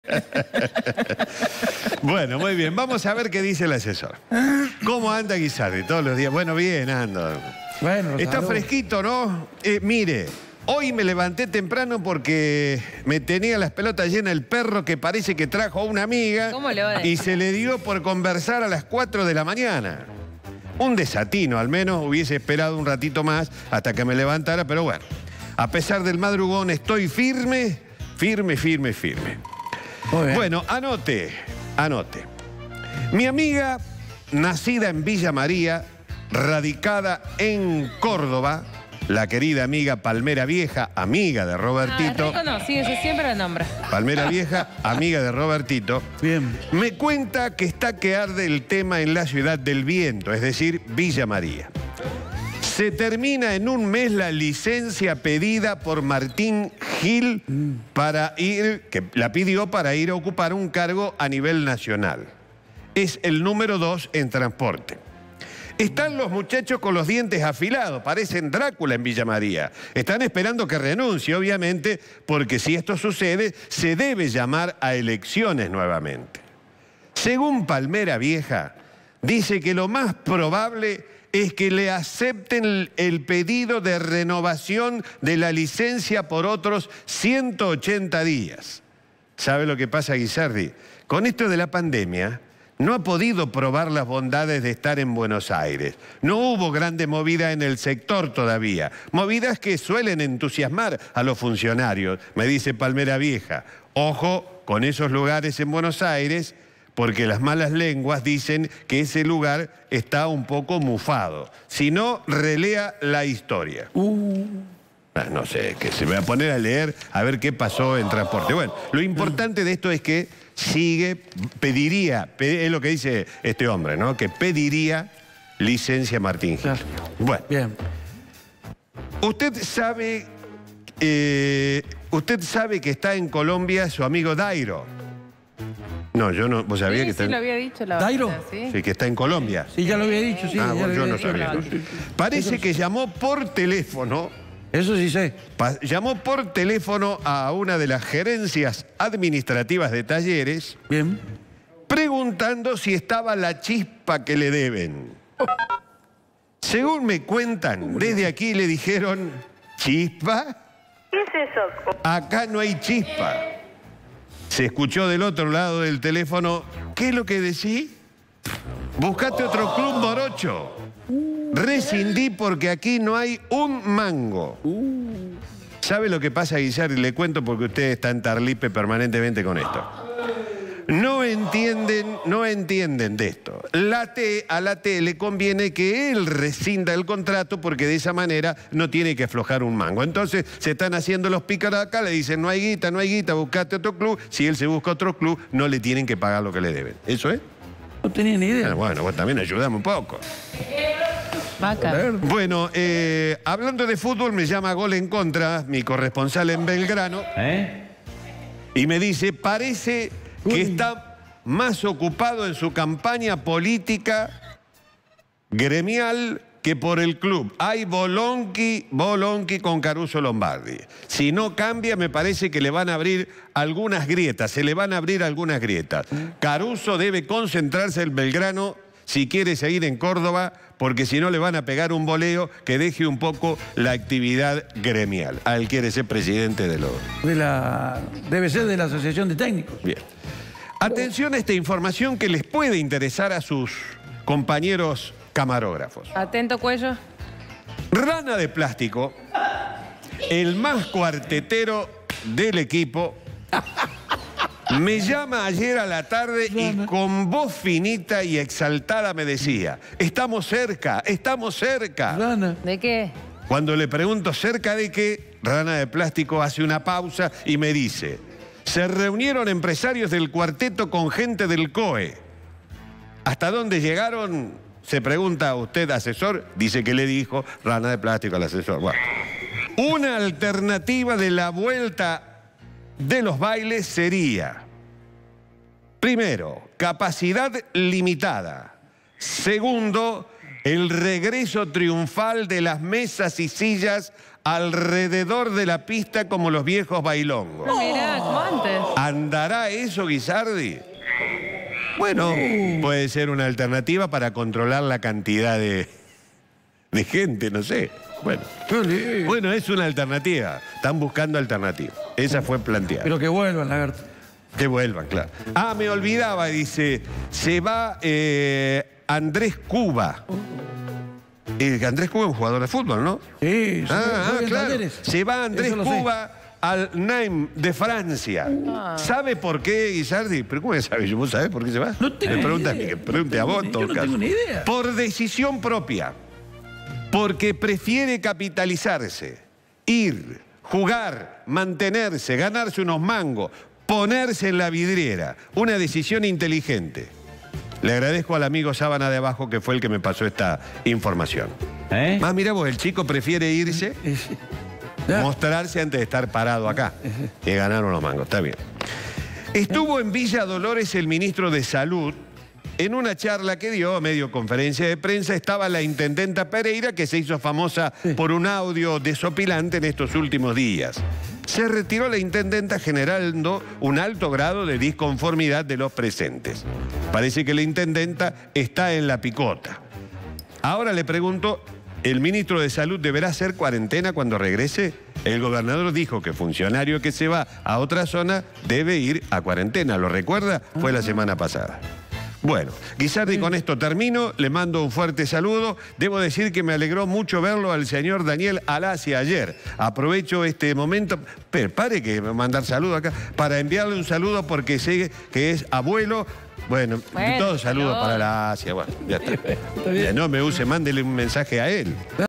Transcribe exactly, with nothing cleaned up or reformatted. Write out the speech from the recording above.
Bueno, muy bien. Vamos a ver qué dice el asesor. ¿Cómo anda Guisardi todos los días? Bueno, bien, ando. Bueno, Está salud. fresquito, ¿no? Eh, mire, hoy me levanté temprano porque me tenía las pelotas llenas el perro que parece que trajo a una amiga. ¿Cómo le va a decir? Y se le dio por conversar a las cuatro de la mañana. Un desatino, al menos hubiese esperado un ratito más hasta que me levantara, pero bueno. A pesar del madrugón, estoy firme, firme, firme, firme. Muy bien. Bueno, anote, anote. Mi amiga, nacida en Villa María, radicada en Córdoba, la querida amiga Palmera Vieja, amiga de Robertito. Ah, reconocido, se siempre la nombra. Palmera Vieja, amiga de Robertito. Bien. Me cuenta que está que arde el tema en la ciudad del viento, es decir, Villa María. Se termina en un mes la licencia pedida por Martín Gil para ir, que la pidió para ir a ocupar un cargo a nivel nacional. Es el número dos en transporte. Están los muchachos con los dientes afilados, parecen Drácula en Villa María. Están esperando que renuncie, obviamente, porque si esto sucede, se debe llamar a elecciones nuevamente. Según Palmera Vieja, dice que lo más probable es que le acepten el pedido de renovación de la licencia por otros ciento ochenta días. ¿Sabe lo que pasa, Guisardi? Con esto de la pandemia, no ha podido probar las bondades de estar en Buenos Aires. No hubo grande movida en el sector todavía. Movidas que suelen entusiasmar a los funcionarios, me dice Palmera Vieja. Ojo con esos lugares en Buenos Aires, porque las malas lenguas dicen que ese lugar está un poco mufado. Si no, relea la historia. Uh. Ah, no sé, que se me va a poner a leer a ver qué pasó en transporte. Bueno, lo importante de esto es que sigue, pediría, es lo que dice este hombre, ¿no? Que pediría licencia Martín Gil. Claro. Bueno, Bien. usted sabe, eh, usted sabe que está en Colombia su amigo Dairo. No, yo no, ¿vos sabías Sí, que está sí, en... lo había dicho la ¿Dairo? otra, ¿sí? Sí, que está en Colombia. Sí, ya lo había dicho, sí. Ah, ya bueno, lo yo había no dicho. sabía. Sí, sí, sí. Parece que llamó por teléfono, Eso sí sé. pa- llamó por teléfono a una de las gerencias administrativas de Talleres, Bien. preguntando si estaba la chispa que le deben. Según me cuentan, desde aquí le dijeron, ¿chispa? ¿Qué es eso? Acá no hay chispa. Se escuchó del otro lado del teléfono, ¿qué es lo que decís? Buscate otro club morocho. Rescindí porque aquí no hay un mango. ¿Sabe lo que pasa, Guillermo? Le cuento porque usted está en tarlipe permanentemente con esto. No entienden, no entienden de esto. La T, a la T le conviene que él rescinda el contrato porque de esa manera no tiene que aflojar un mango. Entonces se están haciendo los pícaros acá, le dicen no hay guita, no hay guita, buscate otro club. Si él se busca otro club, no le tienen que pagar lo que le deben. ¿Eso es? No tenía ni idea. Ah, bueno, vos también ayudame un poco. Vaca. Bueno, eh, hablando de fútbol, me llama Gol en Contra, mi corresponsal en Belgrano, ¿Eh? y me dice, parece que Uy. está más ocupado en su campaña política gremial que por el club. Hay bolonqui, bolonqui con Caruso Lombardi. Si no cambia, me parece que le van a abrir algunas grietas, se le van a abrir algunas grietas. Caruso debe concentrarse en Belgrano si quiere seguir en Córdoba, porque si no le van a pegar un boleo que deje un poco la actividad gremial. Ah, él quiere ser presidente de los... De la, debe ser de la Asociación de Técnicos. Bien. Atención a esta información que les puede interesar a sus compañeros camarógrafos. Atento, cuello. Rana de Plástico, el más cuartetero del equipo, me llama ayer a la tarde y con voz finita y exaltada me decía, estamos cerca, estamos cerca. Rana. ¿De qué? Cuando le pregunto cerca de qué, Rana de Plástico hace una pausa y me dice, se reunieron empresarios del cuarteto con gente del C O E. ¿Hasta dónde llegaron? Se pregunta a usted, asesor, dice que le dijo Rana de Plástico al asesor. Bueno, una alternativa de la vuelta de los bailes sería, primero, capacidad limitada. Segundo, el regreso triunfal de las mesas y sillas alrededor de la pista como los viejos bailongos. No, mirá, como antes. ¿Andará eso, Guisardi? Bueno, puede ser una alternativa para controlar la cantidad de, de gente, no sé. Bueno. bueno, es una alternativa. Están buscando alternativas. Esa fue planteada. Pero que vuelvan, lagarto. Que vuelvan, claro. Ah, me olvidaba, dice, se va eh, Andrés Cuba. Eh, Andrés Cuba es un jugador de fútbol, ¿no? Sí, ah, ah, claro. Talleres. Se va Andrés Eso lo Cuba al Nîmes de Francia. Ah. ¿Sabe por qué, Guisardi? ¿Pero cómo sabe? ¿Vos sabés por qué se va? No tengo Me pregunta, ni idea. que pregunte a vos, en todo Yo no caso. tengo ni idea. Por decisión propia. Porque prefiere capitalizarse, ir, jugar, mantenerse, ganarse unos mangos, ponerse en la vidriera. Una decisión inteligente. Le agradezco al amigo Sábana de abajo que fue el que me pasó esta información. ¿Eh? Más mirá vos, el chico prefiere irse, Ese. Ya. mostrarse antes de estar parado acá. Que ganaron los mangos, está bien. Estuvo en Villa Dolores el ministro de Salud. En una charla que dio, a medio conferencia de prensa, estaba la intendenta Pereira, que se hizo famosa Sí. por un audio desopilante en estos últimos días. Se retiró la intendenta generando un alto grado de disconformidad de los presentes. Parece que la intendenta está en la picota. Ahora le pregunto, ¿el ministro de Salud deberá hacer cuarentena cuando regrese? El gobernador dijo que funcionario que se va a otra zona debe ir a cuarentena. ¿Lo recuerda? Fue la semana pasada. Bueno, Guisardi, con esto termino, le mando un fuerte saludo. Debo decir que me alegró mucho verlo al señor Daniel Alacia ayer. Aprovecho este momento, pero pare que mandar saludo acá, para enviarle un saludo porque sé que es abuelo. Bueno, Bueno, todos saludos pero- para la Asia. Bueno, ya está. Ya no me use, mándele un mensaje a él.